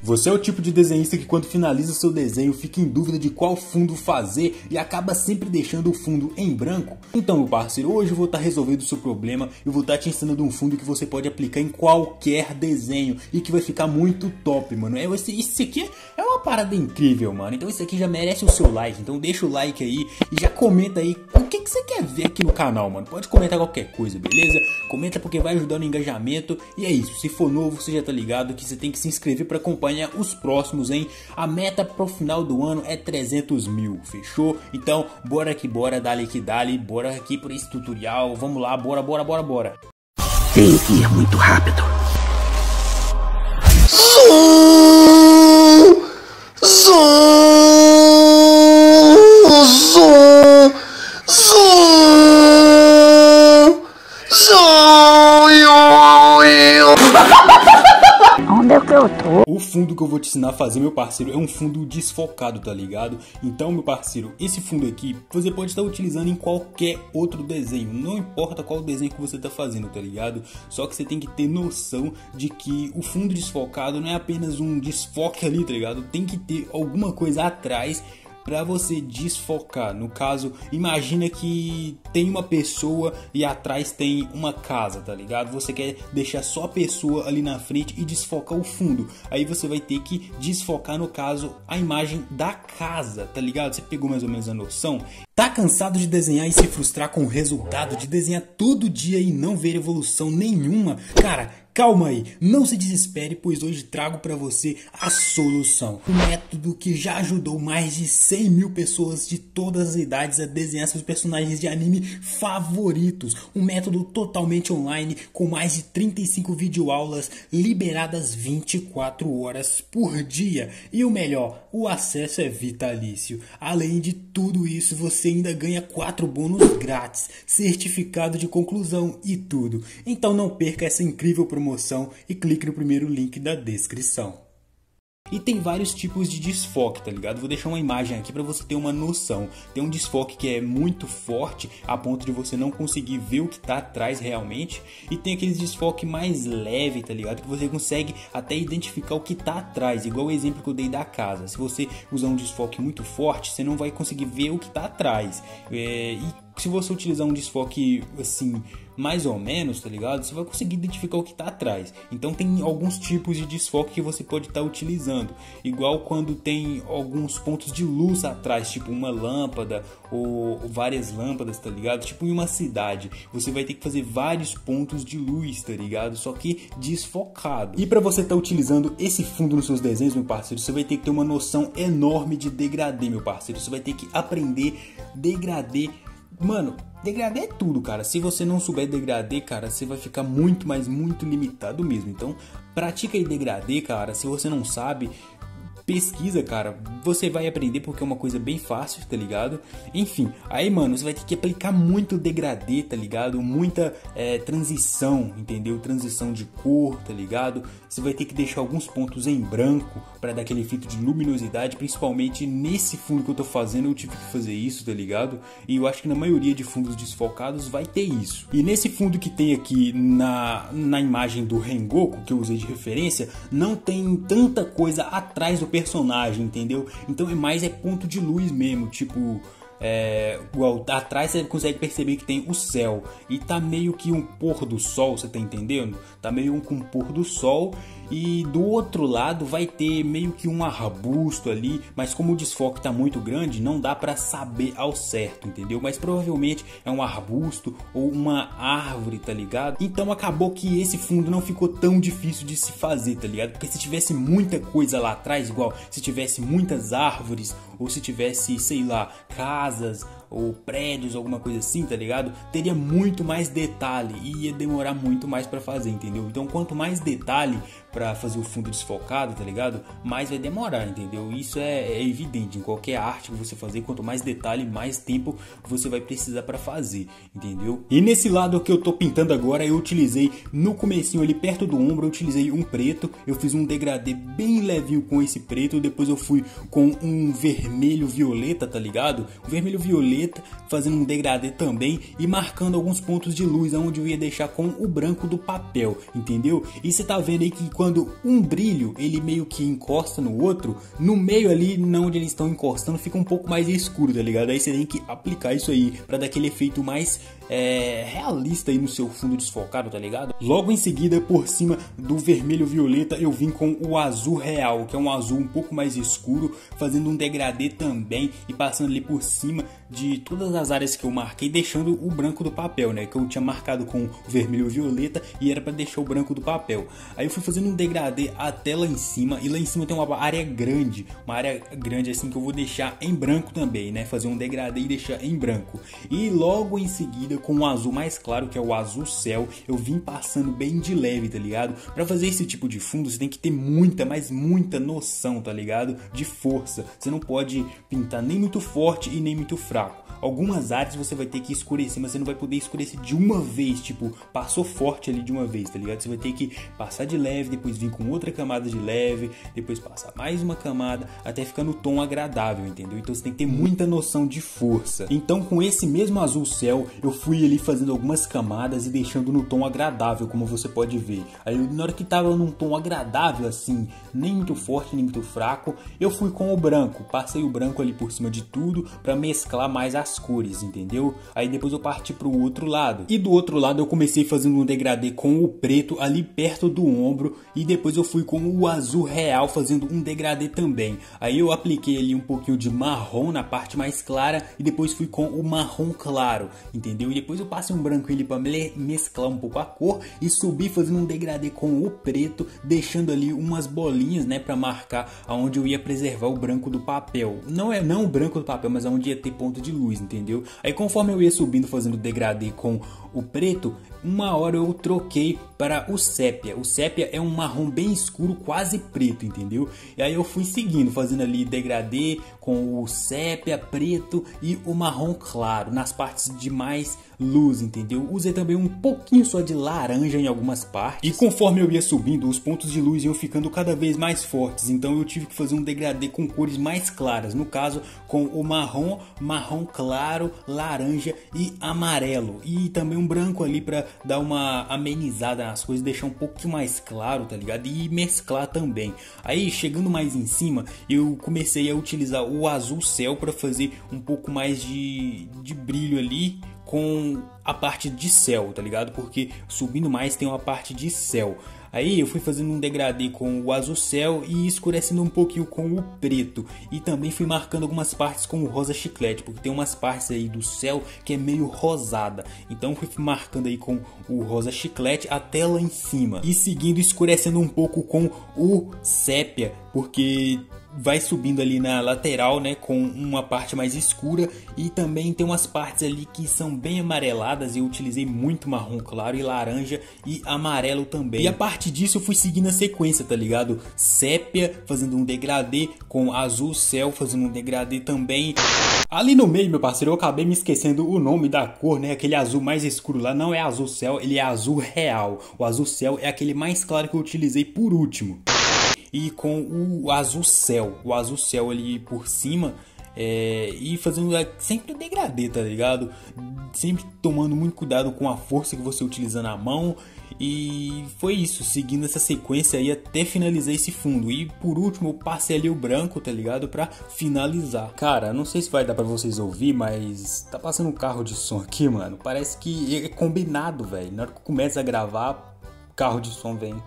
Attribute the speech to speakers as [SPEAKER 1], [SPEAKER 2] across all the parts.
[SPEAKER 1] Você é o tipo de desenhista que quando finaliza seu desenho fica em dúvida de qual fundo fazer e acaba sempre deixando o fundo em branco? Então, meu parceiro, hoje eu vou estar resolvendo o seu problema e vou estar te ensinando um fundo que você pode aplicar em qualquer desenho e que vai ficar muito top, mano. Isso aqui é uma parada incrível, mano. Então isso aqui já merece o seu like, então deixa o like aí e já comenta aí o que você quer ver aqui no canal, mano. Pode comentar qualquer coisa, beleza? Comenta porque vai ajudar no engajamento e é isso. Se for novo, você já tá ligado que você tem que se inscrever para acompanhar os próximos, hein? A meta pro final do ano é 300 mil, fechou? Então, bora que bora, dale que dale, bora aqui por esse tutorial, vamos lá, bora.
[SPEAKER 2] Tenho que ir muito rápido.
[SPEAKER 3] Onde é que eu tô?
[SPEAKER 1] O fundo que eu vou te ensinar a fazer, meu parceiro, é um fundo desfocado, tá ligado? Então, meu parceiro, esse fundo aqui você pode estar utilizando em qualquer outro desenho, não importa qual desenho que você tá fazendo, tá ligado? Só que você tem que ter noção de que o fundo desfocado não é apenas um desfoque ali, tá ligado? Tem que ter alguma coisa atrás para você desfocar. No caso, imagina que tem uma pessoa e atrás tem uma casa, tá ligado? Você quer deixar só a pessoa ali na frente e desfocar o fundo. Aí você vai ter que desfocar, no caso, a imagem da casa, tá ligado? Você pegou mais ou menos a noção? Tá cansado de desenhar e se frustrar com o resultado de desenhar todo dia e não ver evolução nenhuma? Cara, calma aí, não se desespere, pois hoje trago para você a solução. Um método que já ajudou mais de 100 mil pessoas de todas as idades a desenhar seus personagens de anime favoritos. Um método totalmente online com mais de 35 videoaulas liberadas 24 horas por dia. E o melhor, o acesso é vitalício. Além de tudo isso, você ainda ganha 4 bônus grátis, certificado de conclusão e tudo. Então não perca essa incrível promoção e clique no primeiro link da descrição. E tem vários tipos de desfoque, tá ligado? Vou deixar uma imagem aqui pra você ter uma noção. Tem um desfoque que é muito forte, a ponto de você não conseguir ver o que tá atrás realmente. E tem aqueles desfoque mais leve, tá ligado? Que você consegue até identificar o que tá atrás, igual o exemplo que eu dei da casa. Se você usar um desfoque muito forte, você não vai conseguir ver o que tá atrás. E se você utilizar um desfoque assim, mais ou menos, tá ligado? Você vai conseguir identificar o que tá atrás. Então tem alguns tipos de desfoque que você pode estar utilizando. Igual quando tem alguns pontos de luz atrás, tipo uma lâmpada ou várias lâmpadas, tá ligado? Tipo em uma cidade, você vai ter que fazer vários pontos de luz, tá ligado? Só que desfocado. E para você estar utilizando esse fundo nos seus desenhos, meu parceiro, você vai ter que ter uma noção enorme de degradê, meu parceiro. Você vai ter que aprender degradê. Mano, degradê é tudo, cara. Se você não souber degradê, cara, você vai ficar muito limitado mesmo. Então, pratica aí degradê, cara. Se você não sabe, pesquisa, cara, você vai aprender porque é uma coisa bem fácil, tá ligado? Enfim, aí, mano, você vai ter que aplicar muito degradê, tá ligado? Muita transição, entendeu? Transição de cor, tá ligado? Você vai ter que deixar alguns pontos em branco para dar aquele efeito de luminosidade, principalmente nesse fundo que eu tô fazendo, eu tive que fazer isso, tá ligado? E eu acho que na maioria de fundos desfocados vai ter isso. E nesse fundo que tem aqui na imagem do Rengoku, que eu usei de referência, não tem tanta coisa atrás do personagem, entendeu? Então é ponto de luz mesmo, tipo, igual atrás você consegue perceber que tem o céu e tá meio que um pôr do sol, você tá entendendo? Tá meio com um pôr do sol e do outro lado vai ter meio que um arbusto ali, mas como o desfoque tá muito grande, não dá pra saber ao certo, entendeu? Mas provavelmente é um arbusto ou uma árvore, tá ligado? Então acabou que esse fundo não ficou tão difícil de se fazer, tá ligado? Porque se tivesse muita coisa lá atrás, igual se tivesse muitas árvores ou se tivesse, sei lá, casas ou prédios, alguma coisa assim, tá ligado? Teria muito mais detalhe e ia demorar muito mais pra fazer, entendeu? Então quanto mais detalhe pra fazer o fundo desfocado, tá ligado? Mais vai demorar, entendeu? Isso é evidente em qualquer arte que você fazer, quanto mais detalhe, mais tempo você vai precisar pra fazer, entendeu? E nesse lado que eu tô pintando agora, eu utilizei no comecinho ali perto do ombro, eu utilizei um preto, eu fiz um degradê bem levinho com esse preto, depois eu fui com um vermelho violeta, tá ligado? O vermelho violeta violeta, fazendo um degradê também e marcando alguns pontos de luz onde eu ia deixar com o branco do papel, entendeu? E você tá vendo aí que quando um brilho ele meio que encosta no outro, no meio ali, não onde eles estão encostando, fica um pouco mais escuro, tá ligado? Aí você tem que aplicar isso aí pra dar aquele efeito mais realista aí no seu fundo desfocado, tá ligado? Logo em seguida, por cima do vermelho violeta, eu vim com o azul real, que é um azul um pouco mais escuro, fazendo um degradê também e passando ali por cima de todas as áreas que eu marquei, deixando o branco do papel, né? Que eu tinha marcado com o vermelho violeta e era para deixar o branco do papel. Aí eu fui fazendo um degradê até lá em cima, e lá em cima tem uma área grande assim que eu vou deixar em branco também, né? Fazer um degradê e deixar em branco. E logo em seguida, com o azul mais claro, que é o azul céu, eu vim passando bem de leve, tá ligado? Pra fazer esse tipo de fundo, você tem que ter muita, mas muita noção, tá ligado? De força. Você não pode pintar nem muito forte e nem muito fraco. Algumas áreas você vai ter que escurecer, mas você não vai poder escurecer de uma vez, tipo, passou forte ali de uma vez, tá ligado? Você vai ter que passar de leve, depois vir com outra camada de leve, depois passar mais uma camada, até ficar no tom agradável, entendeu? Então você tem que ter muita noção de força. Então com esse mesmo azul céu, eu fui ali fazendo algumas camadas e deixando no tom agradável, como você pode ver. Aí na hora que tava num tom agradável assim, nem muito forte, nem muito fraco, eu fui com o branco, passei o branco ali por cima de tudo, pra mesclar mais as cores, entendeu? Aí depois eu parti pro outro lado. E do outro lado eu comecei fazendo um degradê com o preto ali perto do ombro, e depois eu fui com o azul real fazendo um degradê também. Aí eu apliquei ali um pouquinho de marrom na parte mais clara e depois fui com o marrom claro, entendeu? E depois eu passei um branco ali para mesclar um pouco a cor e subi fazendo um degradê com o preto, deixando ali umas bolinhas, né, para marcar aonde eu ia preservar o branco do papel. Não o branco do papel, mas aonde ia ter ponto de luz, entendeu? Aí conforme eu ia subindo fazendo degradê com o preto, uma hora eu troquei para o sépia. O sépia é um marrom bem escuro, quase preto, entendeu? E aí eu fui seguindo, fazendo ali degradê com o sépia, preto e o marrom claro nas partes de mais luz, entendeu? Usei também um pouquinho só de laranja em algumas partes. E conforme eu ia subindo, os pontos de luz iam ficando cada vez mais fortes, então eu tive que fazer um degradê com cores mais claras, no caso com o marrom, marrom claro, laranja e amarelo, e também um branco ali para dar uma amenizada nas coisas, deixar um pouquinho mais claro, tá ligado? E mesclar também. Aí chegando mais em cima, eu comecei a utilizar o azul céu para fazer um pouco mais de brilho ali com a parte de céu, tá ligado? Porque subindo mais tem uma parte de céu. Aí eu fui fazendo um degradê com o azul céu e escurecendo um pouquinho com o preto. E também fui marcando algumas partes com o rosa chiclete, porque tem umas partes aí do céu que é meio rosada. Então fui marcando aí com o rosa chiclete até lá em cima. E seguindo escurecendo um pouco com o sépia, porque vai subindo ali na lateral, né, com uma parte mais escura, e também tem umas partes ali que são bem amareladas. Eu utilizei muito marrom claro e laranja e amarelo também. E a partir disso eu fui seguindo a sequência, tá ligado? Sépia fazendo um degradê, com azul céu fazendo um degradê também. Ali no meio, meu parceiro, eu acabei me esquecendo o nome da cor, né? Aquele azul mais escuro lá não é azul céu, ele é azul real. O azul céu é aquele mais claro que eu utilizei por último. E com o azul céu ali por cima, e fazendo sempre o degradê, tá ligado? Sempre tomando muito cuidado com a força que você utiliza na mão. E foi isso, seguindo essa sequência aí até finalizar esse fundo. E por último eu passei ali o branco, tá ligado? Pra finalizar. Cara, não sei se vai dar pra vocês ouvir, mas tá passando um carro de som aqui, mano. Parece que é combinado, velho. Na hora que começa a gravar, carro de som vem.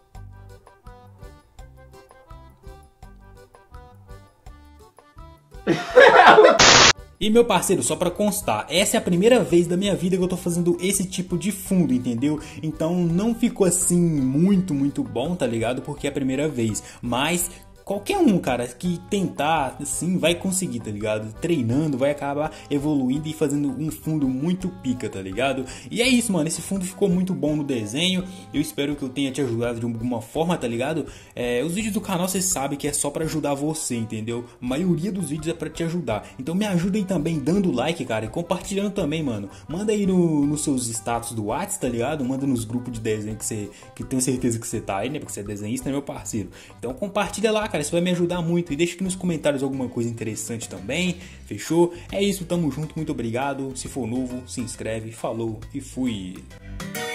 [SPEAKER 1] E meu parceiro, só pra constar, essa é a primeira vez da minha vida que eu tô fazendo esse tipo de fundo, entendeu? Então não ficou assim muito bom, tá ligado? Porque é a primeira vez, mas qualquer um, cara, que tentar, assim, vai conseguir, tá ligado? Treinando, vai acabar evoluindo e fazendo um fundo muito pica, tá ligado? E é isso, mano, esse fundo ficou muito bom no desenho. Eu espero que eu tenha te ajudado de alguma forma, tá ligado? Os vídeos do canal, você sabe que é só pra ajudar você, entendeu? A maioria dos vídeos é pra te ajudar. Então me ajudem também dando like, cara, e compartilhando também, mano. Manda aí nos seus status do WhatsApp, tá ligado? Manda nos grupos de desenho que tenho certeza que você tá aí, né? Porque você é desenhista, né, meu parceiro? Então compartilha lá, cara. cara, isso vai me ajudar muito. E deixa aqui nos comentários alguma coisa interessante também, fechou? É isso, tamo junto, muito obrigado. Se for novo, se inscreve, falou e fui!